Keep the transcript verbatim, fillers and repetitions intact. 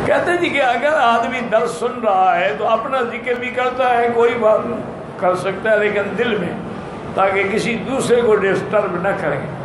कहते जी कि अगर आदमी दर्द सुन रहा है तो अपना जिक्र भी करता है, कोई बात नहीं कर सकता है, लेकिन दिल में, ताकि किसी दूसरे को डिस्टर्ब न करें।